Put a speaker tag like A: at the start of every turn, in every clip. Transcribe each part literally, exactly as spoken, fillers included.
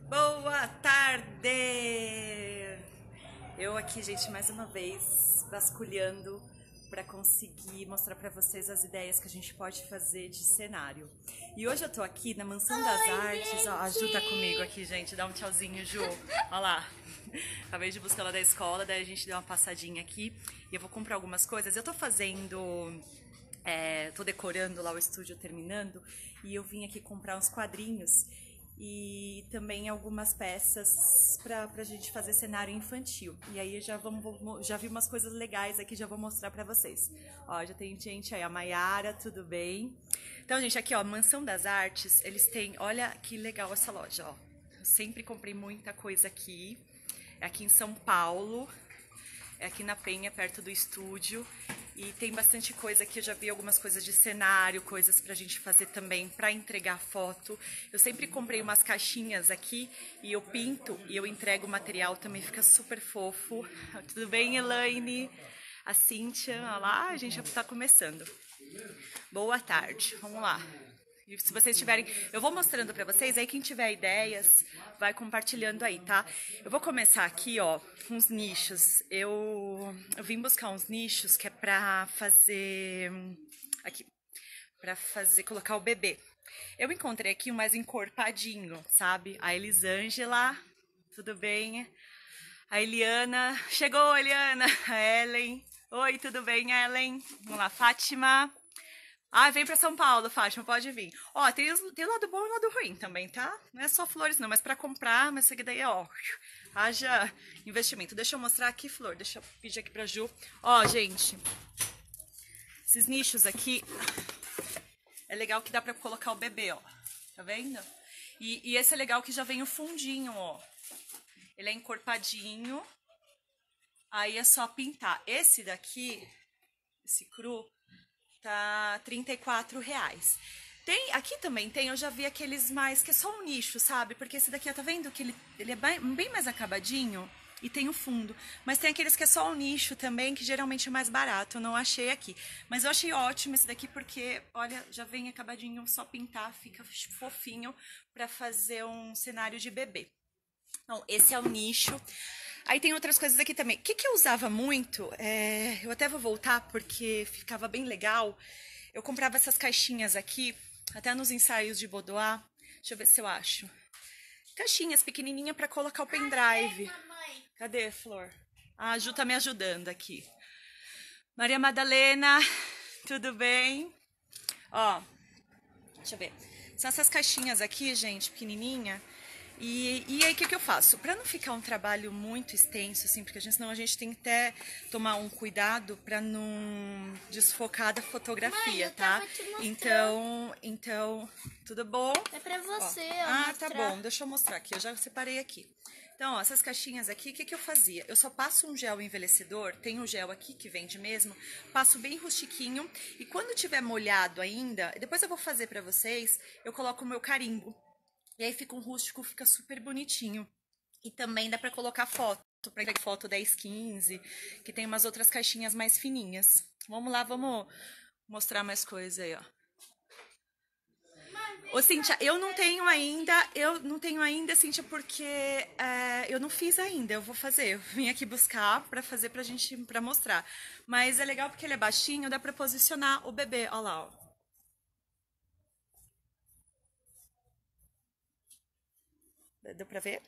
A: Boa tarde! Eu aqui, gente, mais uma vez vasculhando para conseguir mostrar para vocês as ideias que a gente pode fazer de cenário. E hoje eu tô aqui na Mansão das
B: Oi,
A: Artes. Ó, a Ju tá
B: gente!
A: comigo aqui, gente. Dá um tchauzinho, Ju. Olha lá. Acabei de buscar ela da escola, daí a gente deu uma passadinha aqui e eu vou comprar algumas coisas. Eu tô fazendo. É, tô decorando lá o estúdio, terminando, e eu vim aqui comprar uns quadrinhos e também algumas peças pra, pra gente fazer cenário infantil. E aí já vamos, já vi umas coisas legais aqui, já vou mostrar pra vocês. Ó, já tem gente aí, a Maiara, tudo bem? Então, gente, aqui ó, Mansão das Artes, eles têm, olha que legal essa loja, ó. Eu sempre comprei muita coisa aqui. É aqui em São Paulo. É aqui na Penha, perto do estúdio. E tem bastante coisa aqui, eu já vi algumas coisas de cenário, coisas pra gente fazer também, pra entregar foto. Eu sempre comprei umas caixinhas aqui e eu pinto e eu entrego o material, também fica super fofo. Tudo bem, Elaine? A Cíntia, olha lá, a gente já tá começando. Boa tarde, vamos lá. E se vocês tiverem, eu vou mostrando pra vocês, aí quem tiver ideias, vai compartilhando aí, tá? Eu vou começar aqui, ó, com uns nichos. Eu, eu vim buscar uns nichos que é pra fazer, aqui, pra fazer, colocar o bebê. Eu encontrei aqui um mais encorpadinho, sabe? A Elisângela, tudo bem? A Eliana, chegou, Eliana, a Ellen. Oi, tudo bem, Ellen? Vamos lá, Fátima. Ah, vem pra São Paulo, Fátima, pode vir. Ó, tem, os, tem o lado bom e o lado ruim também, tá? Não é só flores não, mas pra comprar, mas isso aqui daí é, ó, haja investimento. Deixa eu mostrar aqui, flor, deixa eu pedir aqui pra Ju. Ó, gente, esses nichos aqui, é legal que dá pra colocar o bebê, ó, tá vendo? E, e esse é legal que já vem o fundinho, ó. Ele é encorpadinho, aí é só pintar. Esse daqui, esse cru, tá trinta e quatro reais. Tem, aqui também tem, eu já vi aqueles mais, que é só um nicho, sabe? Porque esse daqui, ó, tá vendo que ele, ele é bem, bem mais acabadinho e tem o fundo. Mas tem aqueles que é só um nicho também, que geralmente é mais barato, eu não achei aqui. Mas eu achei ótimo esse daqui porque, olha, já vem acabadinho, só pintar, fica fofinho pra fazer um cenário de bebê. Então, esse é o nicho. Aí tem outras coisas aqui também. O que, que eu usava muito? É, eu até vou voltar porque ficava bem legal. Eu comprava essas caixinhas aqui, até nos ensaios de Boudoir. Deixa eu ver se eu acho. Caixinhas pequenininhas para colocar o pendrive. Cadê, Flor? Ah, a Ju tá me ajudando aqui. Maria Madalena, tudo bem? Ó, deixa eu ver. São essas caixinhas aqui, gente, pequenininha. E, e aí, o que, que eu faço? Para não ficar um trabalho muito extenso, assim, porque a gente, senão a gente tem que até tomar um cuidado para não desfocar da fotografia,
B: Mãe, eu
A: tá?
B: tava te mostrando.
A: Então, então, tudo bom?
B: É pra você,
A: Ó.
B: ó,
A: Ah,
B: mostrar.
A: tá bom, deixa eu mostrar aqui, eu já separei aqui. Então, ó, essas caixinhas aqui, o que, que eu fazia? Eu só passo um gel envelhecedor, tem um gel aqui que vende mesmo, passo bem rustiquinho, e quando tiver molhado ainda, depois eu vou fazer pra vocês, eu coloco o meu carimbo. E aí fica um rústico, fica super bonitinho. E também dá pra colocar foto, pra foto dez, quinze, que tem umas outras caixinhas mais fininhas. Vamos lá, vamos mostrar mais coisa aí, ó. Ô, Cíntia, eu não tenho ainda, eu não tenho ainda, Cíntia, porque é, eu não fiz ainda, eu vou fazer. Eu vim aqui buscar pra fazer pra gente, pra mostrar. Mas é legal porque ele é baixinho, dá pra posicionar o bebê, ó lá, ó. Deu pra ver?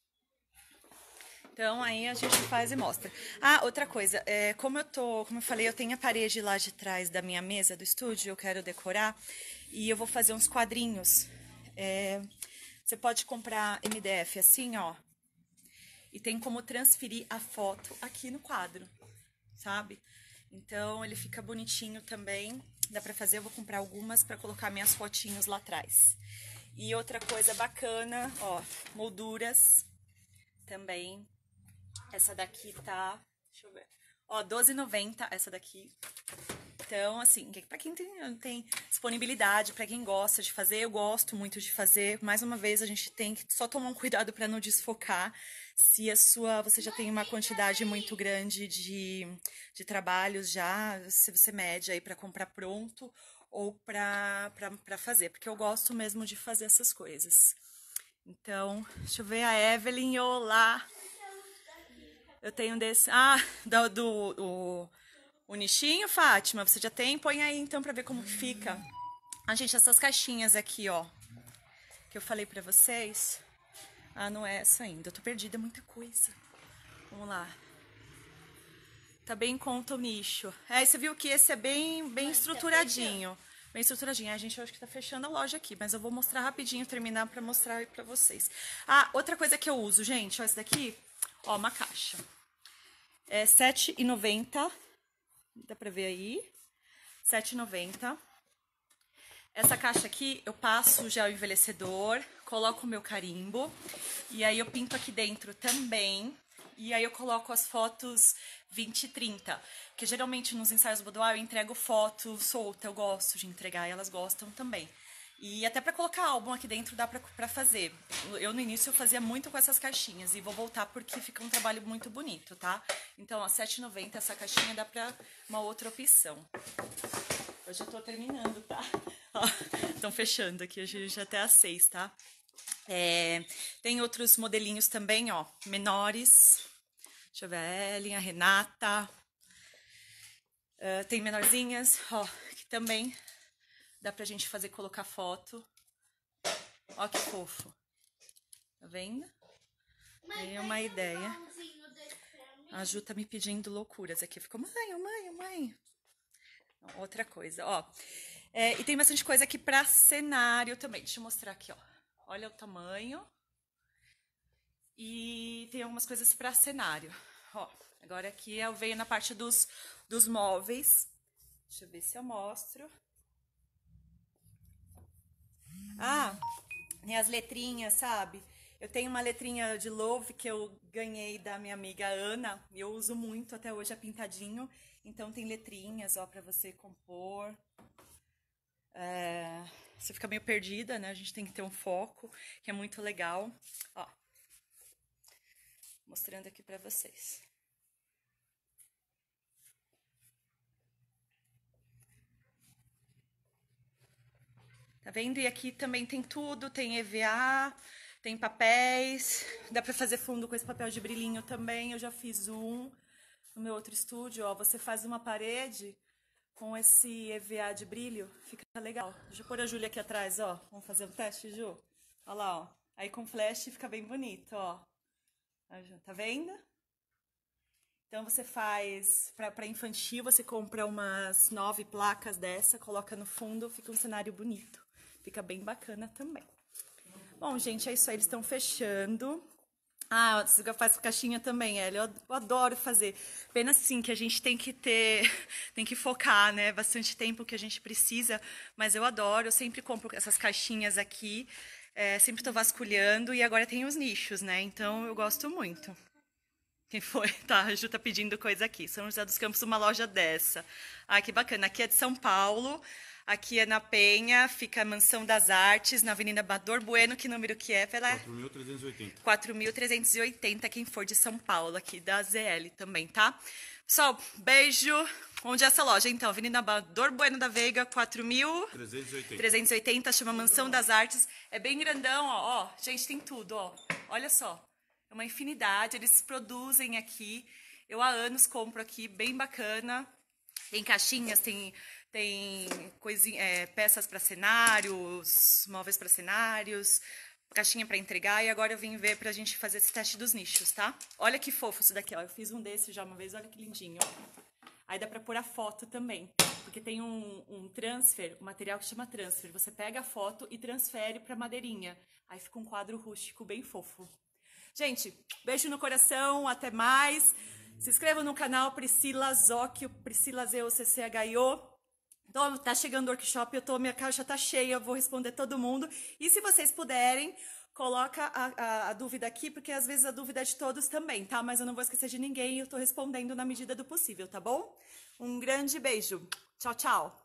A: Então aí a gente faz e mostra. Ah, outra coisa, é, como eu tô, como eu falei, eu tenho a parede lá de trás da minha mesa do estúdio, eu quero decorar e eu vou fazer uns quadrinhos. É, você pode comprar M D F assim, ó, e tem como transferir a foto aqui no quadro, sabe? Então ele fica bonitinho também. Dá pra fazer, eu vou comprar algumas pra colocar minhas fotinhos lá atrás. E outra coisa bacana, ó, molduras também. Essa daqui tá, deixa eu ver, ó, doze e noventa essa daqui. Então, assim, pra quem tem, tem disponibilidade, pra quem gosta de fazer, eu gosto muito de fazer. Mais uma vez, a gente tem que só tomar um cuidado pra não desfocar. Se a sua, você já tem uma quantidade muito grande de, de trabalhos já, se você mede aí pra comprar pronto ou pra, pra, pra fazer. Porque eu gosto mesmo de fazer essas coisas. Então, deixa eu ver a Evelyn, olá. Eu tenho desse... Ah, do, do, do o nichinho, Fátima, você já tem? Põe aí então pra ver como que fica. Ah, gente, essas caixinhas aqui, ó, que eu falei pra vocês. Ah, não é essa ainda, eu tô perdida, é muita coisa. Vamos lá. Tá bem em conta o nicho. É, você viu que esse é bem, bem estruturadinho. Bem estruturadinho. A gente, eu acho que tá fechando a loja aqui, mas eu vou mostrar rapidinho, terminar pra mostrar aí pra vocês. Ah, outra coisa que eu uso, gente, ó, esse daqui, ó, uma caixa. É sete reais e noventa centavos. Dá pra ver aí? sete reais e noventa centavos. Essa caixa aqui, eu passo o gel envelhecedor, coloco o meu carimbo, e aí eu pinto aqui dentro também. E aí eu coloco as fotos vinte e trinta, porque geralmente nos ensaios boudoir eu entrego foto solta, eu gosto de entregar e elas gostam também. E até pra colocar álbum aqui dentro dá pra, pra fazer. Eu no início eu fazia muito com essas caixinhas e vou voltar porque fica um trabalho muito bonito, tá? Então, ó, sete reais e noventa centavos essa caixinha dá pra uma outra opção. Eu já tô terminando, tá? Estão fechando aqui, hoje já até às seis, tá? É, tem outros modelinhos também, ó, menores. Deixa eu ver a Ellen, a Renata. Uh, tem menorzinhas, ó, que também dá pra gente fazer, colocar foto. Ó que fofo. Tá vendo? Tem uma ideia. A Ju tá me pedindo loucuras aqui. Ficou, mãe, mãe, mãe. Outra coisa, ó. É, e tem bastante coisa aqui pra cenário também. Deixa eu mostrar aqui, ó. Olha o tamanho. E tem algumas coisas pra cenário. Ó, agora aqui eu venho na parte dos, dos móveis. Deixa eu ver se eu mostro. Ah, tem as letrinhas, sabe? Eu tenho uma letrinha de Love que eu ganhei da minha amiga Ana. E eu uso muito até hoje, é pintadinho. Então tem letrinhas, ó, pra você compor. É, você fica meio perdida, né? A gente tem que ter um foco, que é muito legal. Ó, mostrando aqui pra vocês. Tá vendo? E aqui também tem tudo, tem E V A, tem papéis, dá pra fazer fundo com esse papel de brilhinho também, eu já fiz um no meu outro estúdio, ó, você faz uma parede com esse E V A de brilho, fica legal. Deixa eu pôr a Júlia aqui atrás, ó, vamos fazer um teste, Ju? Olha lá, ó, aí com flash fica bem bonito, ó, tá vendo? Então você faz, para infantil, você compra umas nove placas dessa, coloca no fundo, fica um cenário bonito. Fica bem bacana também. Bom, gente, é isso aí, eles estão fechando. Ah, você faz caixinha também, Elia, eu adoro fazer. Pena assim que a gente tem que ter, tem que focar, né? Bastante tempo que a gente precisa, mas eu adoro, eu sempre compro essas caixinhas aqui, é, sempre tô vasculhando e agora tem os nichos, né? Então eu gosto muito. Quem foi? Tá, a Ju tá pedindo coisa aqui. São José dos Campos, uma loja dessa. Ah, que bacana. Aqui é de São Paulo, aqui é na Penha, fica a Mansão das Artes, na Avenida Amador Bueno, que número que é?
B: quatro mil trezentos e oitenta.
A: quatro mil trezentos e oitenta, quem for de São Paulo, aqui da Z L também, tá? Pessoal, beijo. Onde é essa loja, então? Avenida Amador Bueno da Veiga, quatro mil trezentos e oitenta, chama Mansão das Artes. É bem grandão, ó. Ó, gente, tem tudo, ó. Olha só. É uma infinidade, eles produzem aqui. Eu há anos compro aqui, bem bacana. Tem caixinhas, tem, tem coisinha, é, peças para cenários, móveis para cenários, caixinha para entregar. E agora eu vim ver pra gente fazer esse teste dos nichos, tá? Olha que fofo isso daqui, ó. Eu fiz um desse já uma vez, olha que lindinho, ó. Aí dá pra pôr a foto também, porque tem um, um transfer, um material que chama transfer. Você pega a foto e transfere pra madeirinha. Aí fica um quadro rústico bem fofo. Gente, beijo no coração, até mais. Se inscreva no canal Priscila Zocchio, Priscila Z O C C H I O. Então, tá chegando o workshop, eu tô, minha caixa tá cheia, eu vou responder todo mundo. E se vocês puderem, coloca a, a, a dúvida aqui, porque às vezes a dúvida é de todos também, tá? Mas eu não vou esquecer de ninguém, eu tô respondendo na medida do possível, tá bom? Um grande beijo. Tchau, tchau.